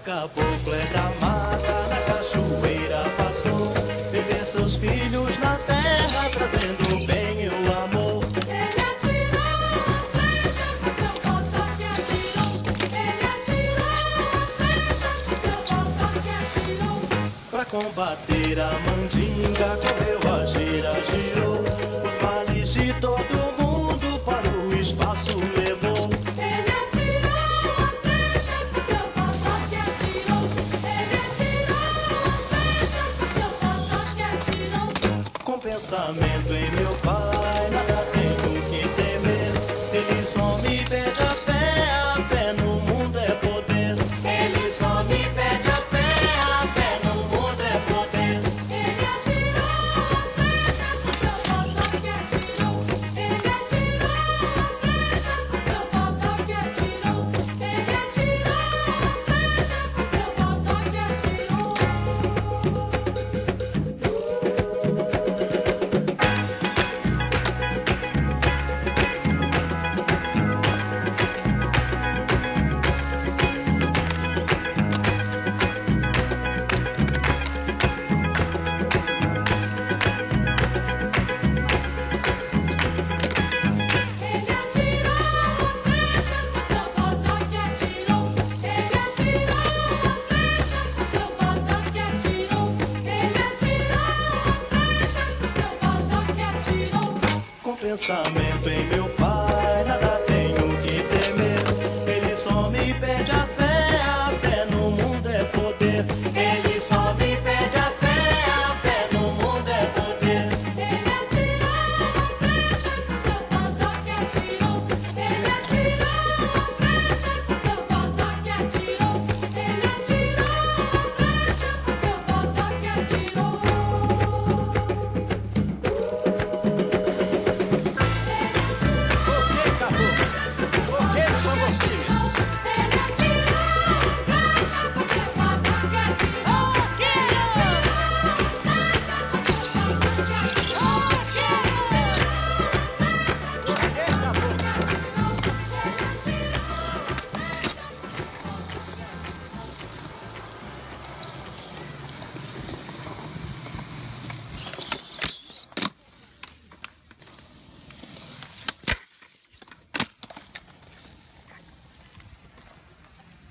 caboclo é da mata, na cachoeira passou, viver seus filhos na terra, trazendo o bem e o amor. Ele atirou a flecha com seu botão que atirou. Ele atirou a flecha com seu botão que atirou. Pra combater a mandinga, correu a gira, girou, os males de todo mundo para o espaço levou. Ele atirou a flecha com seu botão que atirou. Ele atirou a flecha com seu botão que atirou. Com pensamento em meu pai, nada tenho que temer. Ele só me pede a fé no mundo é poder. Ele só me pede a fé no mundo é poder. Ele atirou a flecha com seu botão que atirou. Ele atirou a flecha com seu botão que atirou. Ele atirou a flecha com seu botão que atirou. Ele atirou a flecha com seu botão que atirou. Ele atirou a flecha com seu botão que atirou. Ele atirou a flecha com seu botão que atirou. Com pensamento em meu